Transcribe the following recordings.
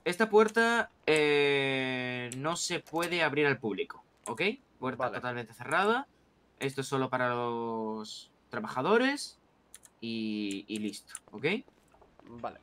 esta puerta no se puede abrir al público, ¿ok? Puerta Vale. totalmente cerrada. Esto es solo para los trabajadores y listo, ¿ok? Vale.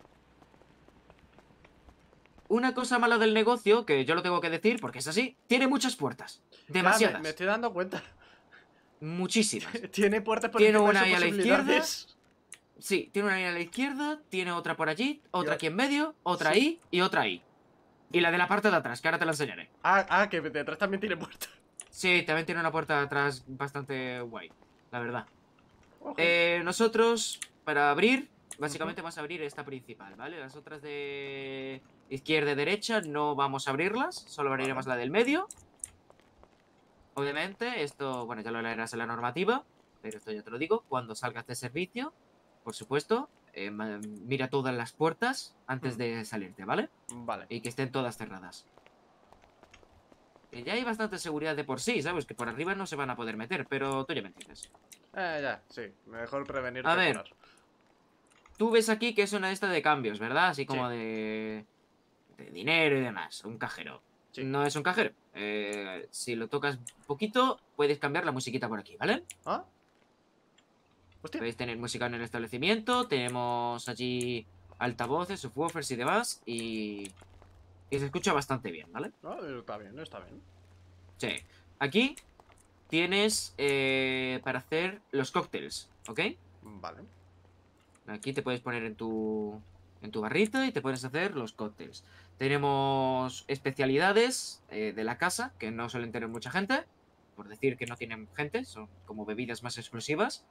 Una cosa mala del negocio, que yo lo tengo que decir porque es así, tiene muchas puertas. Ya, me Demasiadas. estoy dando cuenta. Muchísimas. Tiene puertas por Tiene encima de una sus ahí a la izquierda. posibilidades. Sí, tiene una ahí a la izquierda, tiene otra por allí, Y otra va- aquí en medio, otra Sí. ahí y otra ahí. Y la de la parte de atrás, que ahora te la enseñaré. Que detrás también tiene puertas. Sí, también tiene una puerta de atrás bastante guay, la verdad. Ok. Nosotros, para abrir, Ujú. básicamente vas a abrir esta principal, ¿vale? Las otras de izquierda y derecha no vamos a abrirlas, solo Vale. abriremos la del medio. Obviamente, esto, bueno, ya lo leerás en la normativa, pero esto ya te lo digo, cuando salgas de servicio, por supuesto, mira todas las puertas antes Hmm. de salirte, ¿vale? Vale. Y que estén todas cerradas. Que ya hay bastante seguridad de por sí, ¿sabes? Que por arriba no se van a poder meter, pero tú ya me entiendes. Ya, sí. Mejor prevenir A que ver, curar. tú ves aquí que es una de estas de cambios, ¿verdad? Así Sí, como de dinero y demás, un cajero. sí. No es un cajero. Si lo tocas un poquito, puedes cambiar la musiquita por aquí, ¿vale? ¿Ah? Hostia. Podéis tener música en el establecimiento, tenemos allí altavoces, subwoofers y demás, y se escucha bastante bien, ¿vale? No, está bien, está bien. Sí. Aquí tienes para hacer los cócteles, ¿ok? Vale. Aquí te puedes poner en tu barrita y te puedes hacer los cócteles. Tenemos especialidades de la casa que no suelen tener mucha gente, por decir que no tienen gente, son como bebidas más exclusivas.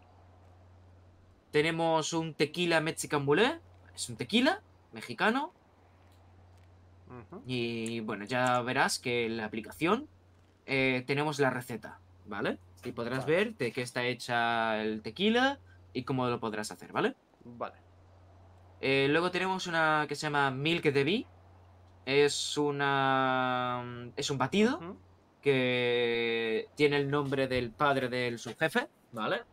Tenemos un tequila Mexican Bullet, es un tequila mexicano. Ujú. Y bueno, ya verás que en la aplicación tenemos la receta, ¿vale? Y podrás Vale. ver de qué está hecha el tequila y cómo lo podrás hacer, ¿vale? Vale. Luego tenemos una que se llama Milk de Bee. Es un batido Ujú. que tiene el nombre del padre del subjefe, ¿vale?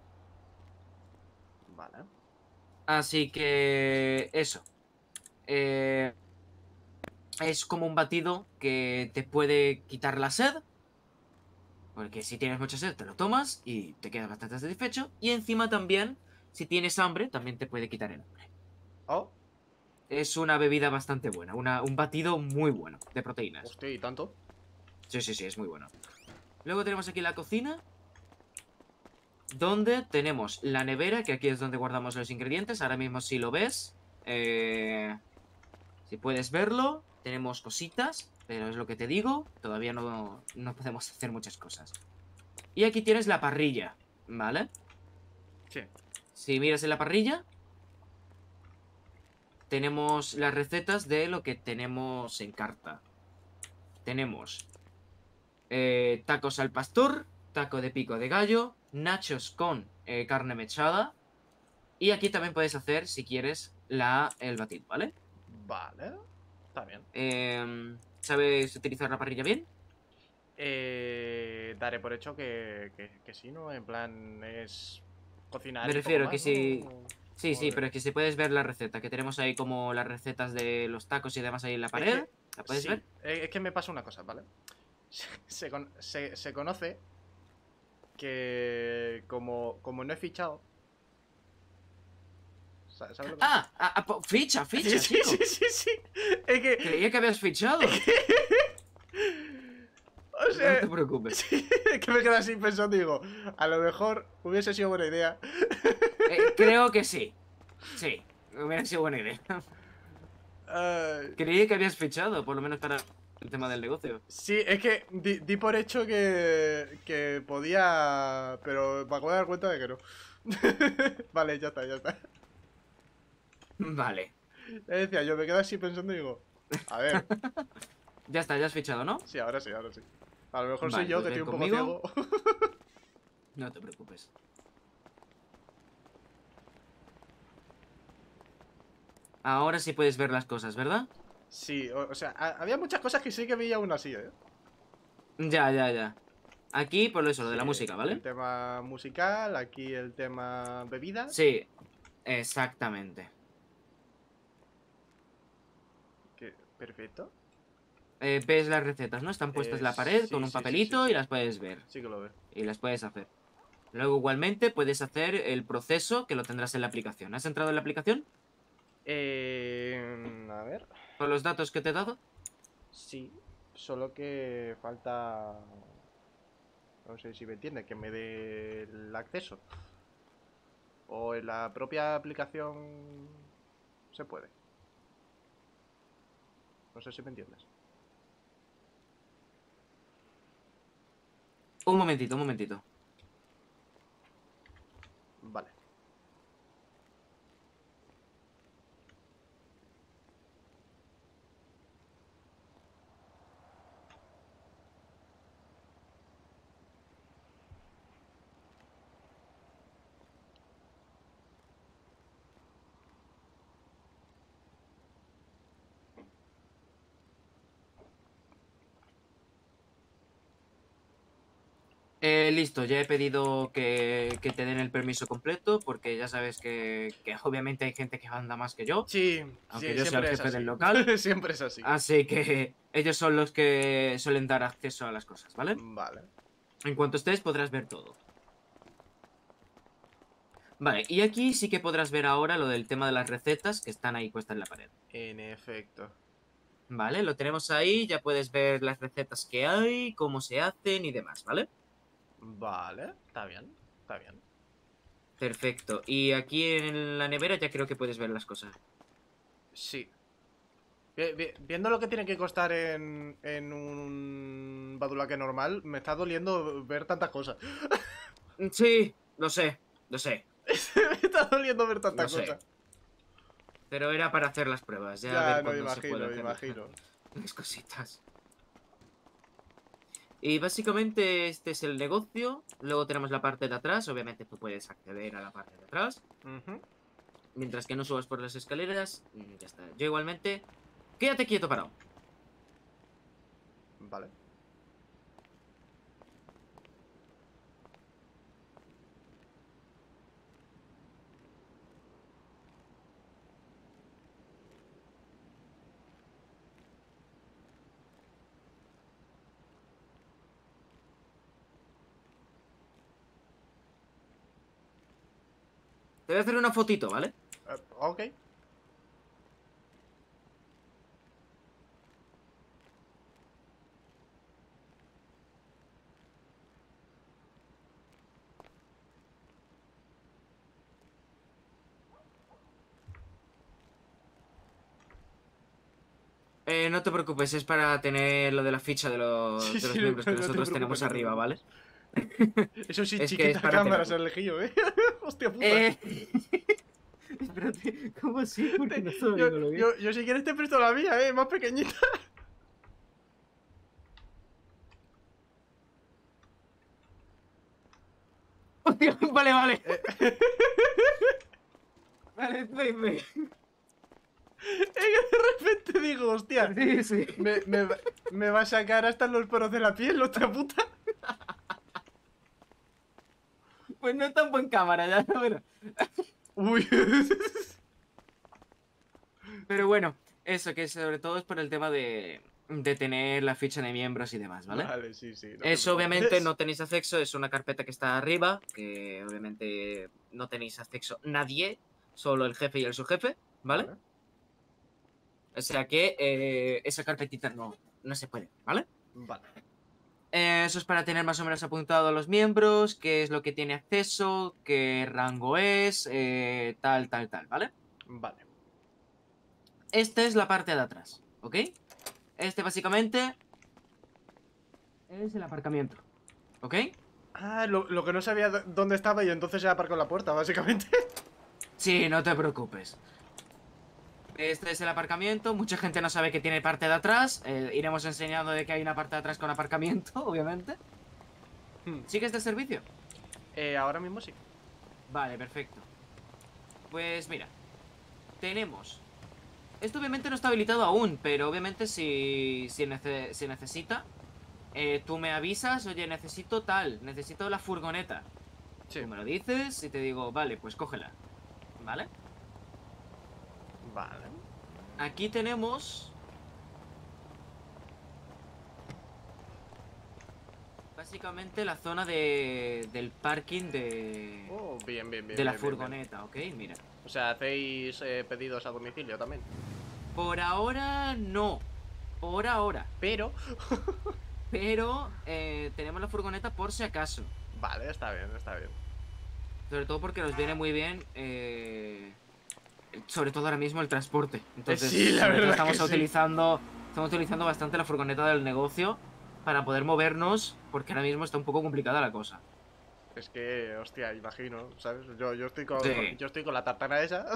Vale. Así que eso. Eh, es como un batido que te puede quitar la sed. Porque si tienes mucha sed, te lo tomas y te quedas bastante satisfecho. Y encima también, si tienes hambre, también te puede quitar el hambre. Oh. Es una bebida bastante buena, un batido muy bueno de proteínas. Hostia, ¿y tanto? Sí, sí, sí, es muy bueno. Luego tenemos aquí la cocina, donde tenemos la nevera, que aquí es donde guardamos los ingredientes. Ahora mismo si lo ves, si puedes verlo, tenemos cositas, pero es lo que te digo, todavía no podemos hacer muchas cosas. Y aquí tienes la parrilla, ¿vale? Sí. Si miras en la parrilla, tenemos las recetas de lo que tenemos en carta. Tenemos tacos al pastor, taco de pico de gallo, nachos con carne mechada. Y aquí también puedes hacer, si quieres, el batido, ¿vale? Vale. Está bien. ¿Sabes utilizar la parrilla bien? Daré por hecho que sí, ¿no? En plan, es cocinar Me y poco refiero a que más, si... ¿no? Sí, sí, pero es que si puedes ver la receta, que tenemos ahí como las recetas de los tacos y demás ahí en la Es pared, que, ¿la puedes sí, ver? es que me pasa una cosa, ¿vale? Se conoce que como no he fichado, ¿sabes lo que...? Ficha, Sí, ficha, sí, sí, chico. sí, sí. Es que... Creía que habías Es fichado. que... O No te sea... preocupes. Sí, es que me quedo así pensando y digo, a lo mejor hubiese sido buena idea. Creo que sí. Sí, hubiera sido buena idea. Ay, Creí que habías fichado, por lo menos para el tema del negocio. sí, es que di por hecho que podía... Pero me acabo de dar cuenta de que no. Vale, ya está, ya está. Vale. Ya decía, yo me quedo así pensando y digo, a ver, Ya está, ya has fichado, ¿no? sí, ahora sí, ahora sí. A lo mejor soy Vale, yo pues que estoy ven un poco conmigo. ciego. No te preocupes. Ahora sí puedes ver las cosas, ¿verdad? Sí, o sea, había muchas cosas que sí que veía aún así, ¿eh? Ya, ya, ya. Aquí, por eso, lo de Sí, la música, el ¿vale? tema musical, aquí el tema bebidas. Sí, exactamente. Perfecto. Ves las recetas, ¿no? Están puestas en la pared con un papelito y las puedes ver. Sí que lo veo. Y las puedes hacer. Luego igualmente puedes hacer el proceso que lo tendrás en la aplicación. ¿Has entrado en la aplicación? A ver. ¿Con los datos que te he dado? Sí. Solo que falta... No sé si me entiende, que me dé el acceso. O en la propia aplicación se puede. No sé si me entiendes. Un momentito, un momentito. Vale. Listo, ya he pedido que te den el permiso completo porque ya sabes que obviamente hay gente que anda más que yo, Sí, aunque sí, yo sea el siempre es jefe del así. local, Siempre es así. así que ellos son los que suelen dar acceso a las cosas, ¿vale? Vale. En cuanto estés podrás ver todo. Vale, y aquí sí que podrás ver ahora lo del tema de las recetas que están ahí puestas en la pared. En efecto. Vale, lo tenemos ahí, ya puedes ver las recetas que hay, cómo se hacen y demás, ¿vale? Vale, está bien, está bien. Perfecto. Y aquí en la nevera ya creo que puedes ver las cosas. Sí. Viendo lo que tiene que costar en un badulaque normal, me está doliendo ver tantas cosas. Sí, lo sé, lo sé, Me está doliendo ver lo tantas sé. cosas. Pero era para hacer las pruebas, ya a Ya, ver no, cuándo se puede imagino, hacer imagino. las cositas. Y básicamente este es el negocio. Luego tenemos la parte de atrás. Obviamente tú puedes acceder a la parte de atrás. Ujú. Mientras que no subas por las escaleras, ya está. Yo igualmente... Quédate quieto, parado. Vale. Te voy a hacer una fotito, ¿vale? Ok. No te preocupes, es para tener lo de la ficha de, Sí, de sí, los miembros que no te nosotros preocupes, tenemos no te arriba, ¿vale? preocupes. Eso sí, Es que es chiquita para cámara se tenerlo. ha elegido, ¿eh? Hostia puta. Eh... Espérate, ¿cómo así? Porque no estoy Yo, viéndolo bien. yo si quieres te presto la mía, más pequeñita. Hostia, vale, vale. Eh, Vale, ve. Es que de repente digo, hostia, Sí, sí. me va a sacar hasta los poros de la piel, otra puta. Pues no tan buen cámara, ya lo verás. Uy. Pero bueno, eso que sobre todo es por el tema de tener la ficha de miembros y demás, ¿vale? Vale, sí, sí, no te Eso obviamente preocupes. no tenéis acceso, es una carpeta que está arriba, que obviamente no tenéis acceso nadie, solo el jefe y el subjefe, ¿vale? Vale, O sea que esa carpetita no se puede, ¿vale? vale, Eso es para tener más o menos apuntado a los miembros, qué es lo que tiene acceso, qué rango es, tal, ¿vale? vale. Esta es la parte de atrás, ¿ok? Este básicamente es el aparcamiento, ¿ok? Ah, lo que no sabía dónde estaba y entonces se aparcó en la puerta, básicamente. Sí, no te preocupes. Este es el aparcamiento, mucha gente no sabe que tiene parte de atrás, iremos enseñando de que hay una parte de atrás con aparcamiento, obviamente. ¿Sigues de servicio? Ahora mismo sí. Vale, perfecto. Pues mira, tenemos... Esto obviamente no está habilitado aún, pero obviamente si necesita, tú me avisas, oye, necesito tal, necesito la furgoneta. Sí, Tú me lo dices y te digo, vale, pues cógela. ¿Vale? vale. Aquí tenemos básicamente la zona del parking Oh, bien, bien, bien. de la bien, bien, bien. furgoneta, ¿ok? Mira. O sea, ¿hacéis pedidos a domicilio también? Por ahora no. Por ahora. Pero... Pero tenemos la furgoneta por si acaso. Vale, está bien, está bien. Sobre todo porque nos viene muy bien. Sobre todo ahora mismo el transporte. Entonces, Sí, la sobre todo verdad que sí. estamos utilizando bastante la furgoneta del negocio para poder movernos, porque ahora mismo está un poco complicada la cosa. Es que, hostia, imagino, ¿sabes? Yo estoy con, Sí, yo estoy con la tartana esa.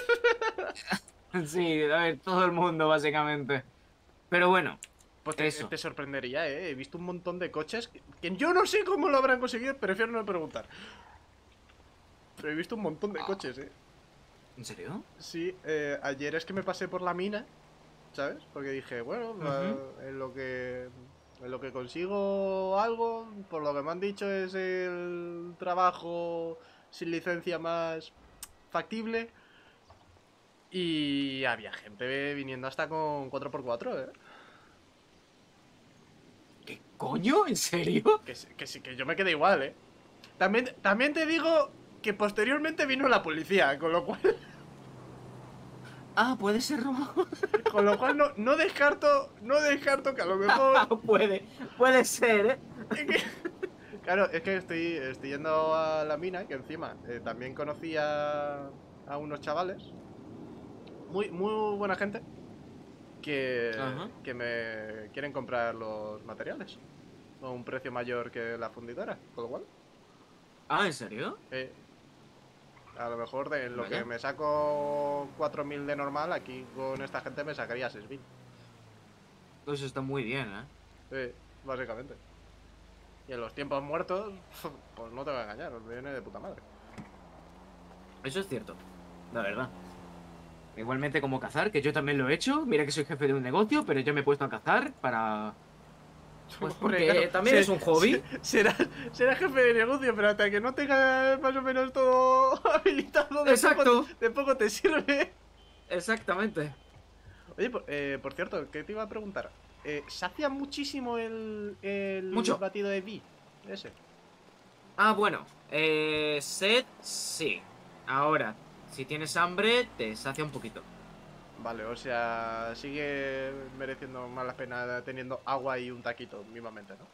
sí, a ver, todo el mundo básicamente. Pero bueno, Pues eso. te sorprendería, ¿eh? He visto un montón de coches que yo no sé cómo lo habrán conseguido, prefiero no preguntar. Pero he visto un montón de Ah, coches, ¿eh? ¿en serio? Sí, ayer es que me pasé por la mina, ¿sabes? Porque dije, bueno, Ujú. en lo que consigo algo, por lo que me han dicho es el trabajo sin licencia más factible. Y había gente viniendo hasta con 4x4, ¿eh? ¿Qué coño? ¿En serio? Que sí, que yo me quedé igual, ¿eh? También te digo que posteriormente vino la policía, con lo cual, Ah, puede ser robado. con lo cual no descarto que a lo mejor... Puede ser, ¿eh? Claro, es que estoy yendo a la mina, que encima también conocí a unos chavales, muy buena gente, Ajá. que me quieren comprar los materiales a un precio mayor que la fundidora, con lo cual, Ah, ¿en serio? eh, a lo mejor de lo que Vaya. me saco 4.000 de normal, aquí con esta gente me sacaría 6.000. Eso está muy bien, ¿eh? Básicamente. Y en los tiempos muertos, pues no te voy a engañar, os viene de puta madre. Eso es cierto, la verdad. Igualmente como cazar, que yo también lo he hecho. Mira que soy jefe de un negocio, pero yo me he puesto a cazar para... Pues Hombre, claro, porque también es un hobby. será jefe de negocio, pero hasta que no tengas más o menos todo habilitado, Exacto, de poco te sirve. exactamente. Oye, por cierto, ¿qué te iba a preguntar? ¿Sacia muchísimo el Mucho. batido de Vi? Ese. Ah, bueno. Sed, sí. Ahora, si tienes hambre, te sacia un poquito. Vale, o sea, sigue mereciendo más la pena teniendo agua y un taquito, mismamente, ¿no?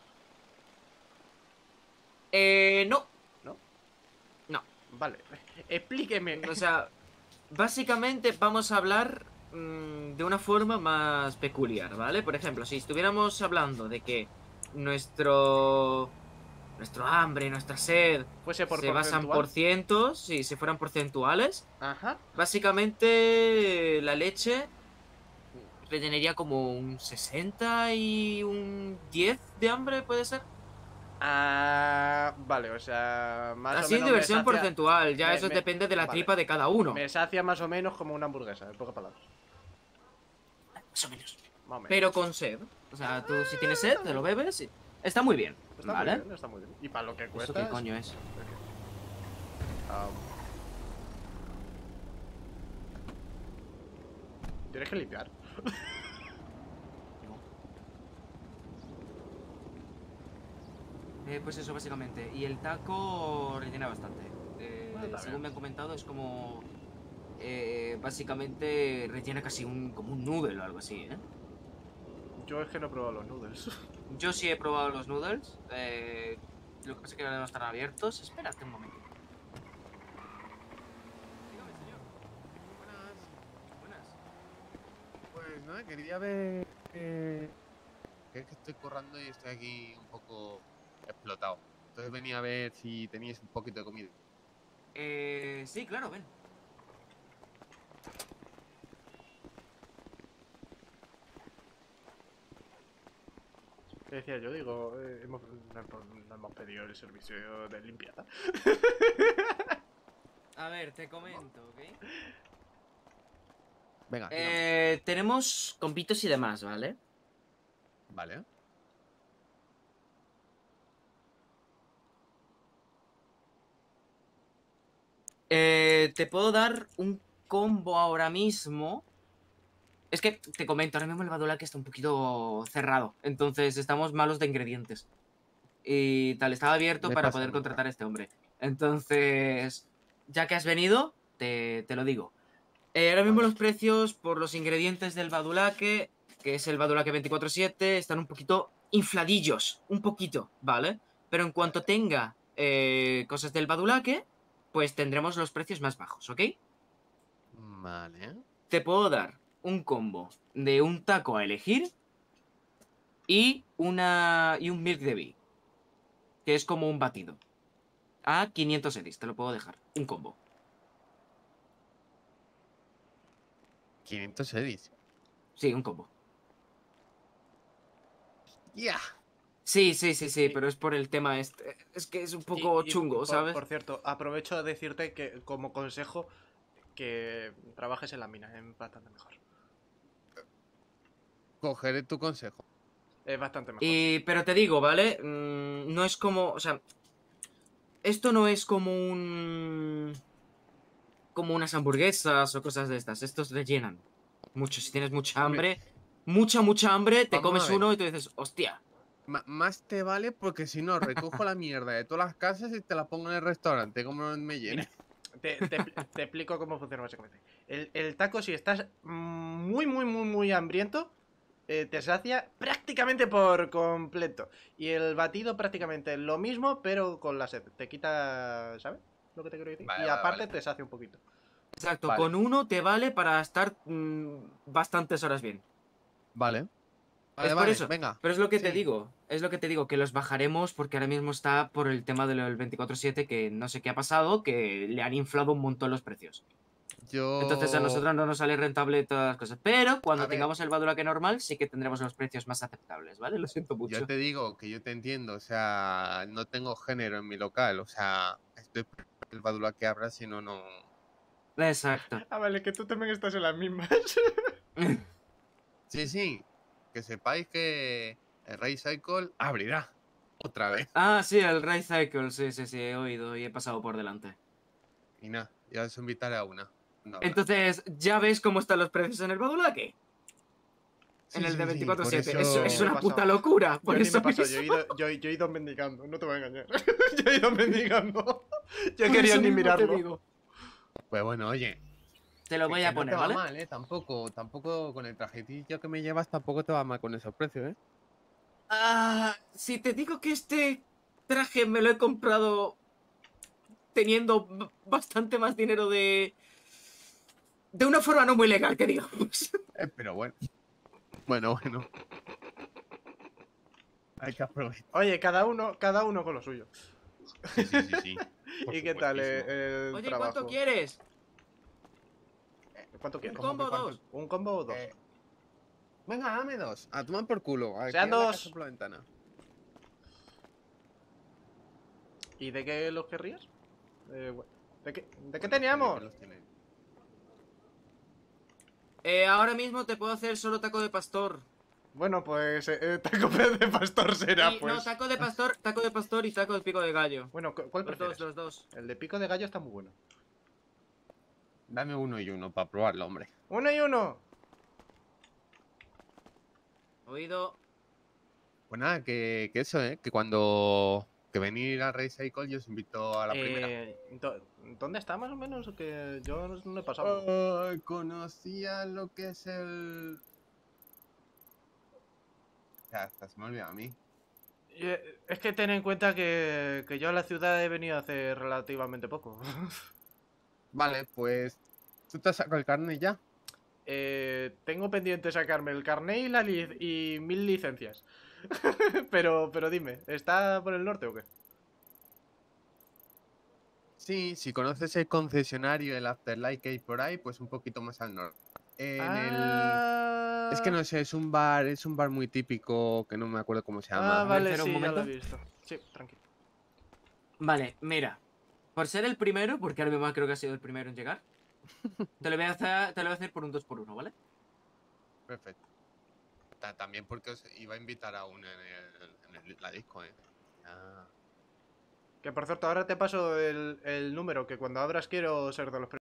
No, ¿No? no. Vale, explíqueme. O sea, básicamente vamos a hablar de una forma más peculiar, ¿vale? Por ejemplo, si estuviéramos hablando de que nuestro, nuestro hambre, nuestra sed Fuese por se basan porcentual. por cientos, si fueran porcentuales, Ajá. básicamente la leche rellenaría como un 60 y un 10 de hambre, ¿puede ser? Ah, vale, o sea, más o Así menos de me versión sacia. porcentual, ya eso depende de la Vale. tripa de cada uno. Me sacia más o menos como una hamburguesa, en pocas palabras. Más o menos. Más o menos. Pero con sed. O sea, tú si tienes sed, Está te lo bien. bebes y... Está muy bien, Está muy ¿vale? bien, está muy bien. Y para lo que ¿Eso qué cuesta, coño es? ah, tienes que limpiar. No. Pues eso, básicamente. Y el taco rellena bastante. Está bien. Según me han comentado, es como... básicamente rellena casi como un noodle o algo así, ¿eh? Yo es que no he probado los noodles. Yo sí he probado los noodles. Lo que pasa es que ahora no están abiertos. Espérate un momentito. Dígame, señor. Buenas. Buenas. Pues nada, quería ver que es que estoy corriendo y estoy aquí un poco explotado. Entonces venía a ver si teníais un poquito de comida. Sí, claro, ven. ¿Qué decía yo? Digo, no hemos pedido el servicio de limpieza. A ver, te comento, ¿ok? Venga, tírame. Tenemos compitos y demás, ¿vale? Vale. Te puedo dar un combo ahora mismo. Es que te comento, ahora mismo el Badulaque está un poquito cerrado. Entonces estamos malos de ingredientes. y tal. Estaba abierto Me para pasa poder nunca. contratar a este hombre. Entonces, ya que has venido, te lo digo. Ahora mismo Vale. los precios por los ingredientes del badulaque, que es el badulaque 24/7, están un poquito infladillos. Un poquito, ¿vale? Pero en cuanto tenga cosas del badulaque, pues tendremos los precios más bajos, ¿ok? Vale. Te puedo dar un combo de un taco a elegir y un milk de bee, que es como un batido. A 500 edis, te lo puedo dejar. Un combo. 500 edis. Sí, un combo. ¡Ya! Sí, pero es por el tema este. Es que es un poco chungo, ¿sabes? Por cierto, aprovecho a decirte que como consejo que trabajes en la mina, es bastante mejor. Cogeré tu consejo. Es bastante mejor, sí. Pero te digo, ¿vale? No es como. O sea, esto no es como un. Como unas hamburguesas o cosas de estas. Estos rellenan mucho. Si tienes mucha Hombre, hambre, mucha hambre, te vamos a comes ver. uno y te dices, hostia. Más te vale porque si no, recojo la mierda de todas las casas y te la pongo en el restaurante, como no me llene. Te explico cómo funciona básicamente. El taco, si estás muy hambriento, te sacia prácticamente por completo. Y el batido prácticamente lo mismo, pero con la sed. Te quita, ¿sabes? Lo que te quiero decir. Vale, Y vale, aparte vale. te sacia un poquito. Exacto, Vale, con uno te vale para estar bastantes horas bien. vale. Vale, Es por vale, eso. venga. Pero Sí, es lo que te digo, que los bajaremos porque ahora mismo está por el tema del 24/7, que no sé qué ha pasado, que le han inflado un montón los precios. Entonces a yo... nosotros no nos sale rentable todas las cosas. Pero A cuando ver, tengamos el Badulaque normal, sí que tendremos los precios más aceptables, ¿vale? Lo siento yo mucho. te digo que yo te entiendo, o sea, no tengo género en mi local, o sea, estoy por el Badula que abra, si no, no... Exacto. Ah, vale, que tú también estás en las mismas. Sí, sí, que sepáis que el Ray Cycle abrirá otra vez. Ah, sí, el Ray Cycle, sí, he oído y he pasado por delante. Y nada, ya os invitaré a una. No habrá. Entonces, ¿ya ves cómo están los precios en el Badulaque? En Sí, el de sí, sí, por 24/7. Yo Es ni me he eso... una puta pasado. locura. Yo Por ni me eso he pasado. mismo. Yo he ido mendigando. No te voy a engañar. Yo he ido mendigando. Yo Por quería eso ni mismo te mirarlo. digo. Pues bueno, oye, Te lo voy que a no te poner, va ¿vale? mal, ¿eh? Tampoco con el trajetillo que me llevas, tampoco te va mal con esos precios, ¿eh? Ah, si te digo que este traje me lo he comprado teniendo bastante más dinero de una forma no muy legal, que digamos. Pero bueno, bueno, hay que aprovechar. Oye, cada uno con lo suyo. Sí, sí, sí, sí, por ¿Y qué tal supuestísimo. el Oye, ¿cuánto trabajo? quieres? ¿Cuánto ¿Un quieres? ¿Cómo combo que o cuánto? dos? ¿Un combo o dos? Eh, venga, dame dos. A tomar por culo. Aquí Sean a la casa dos. por la ventana. ¿Y de qué los querrías? ¿De qué Pues no sé de qué teníamos? los tienen. Ahora mismo te puedo hacer solo taco de pastor. Bueno, pues taco de pastor será, Y no, pues. taco de pastor y taco de pico de gallo. Bueno, ¿cuál Los dos, prefieres? los dos. El de pico de gallo está muy bueno. Dame uno y uno para probarlo, hombre. ¡Uno y uno! Oído. Pues nada, que eso, ¿eh? Que cuando... Que venir a Race Cycle yo os invito a la primera. ¿Dónde está más o menos? Que yo no he pasado. Ay, conocía lo que es el... Ya, hasta se me olvida a mí. Es que ten en cuenta que yo a la ciudad he venido hace relativamente poco. Vale, pues... ¿Tú te has sacado el carnet ya? Tengo pendiente sacarme el carnet y 1000 licencias. pero dime, ¿está por el norte o qué? Sí, si conoces el concesionario, el Afterlife que hay por ahí, pues un poquito más al norte. En el... Es que Ah, no sé, es un bar muy típico que no me acuerdo cómo se llama. A ver, vale, espera un sí, ya lo he momento. visto. Sí, tranquilo. Vale, mira. Por ser el primero, porque ahora mismo creo que ha sido el primero en llegar, te lo voy a hacer por un 2x1, ¿vale? Perfecto. También porque os iba a invitar a una la disco, ¿eh? Ya. Que por cierto, ahora te paso el número, que cuando abras quiero ser de los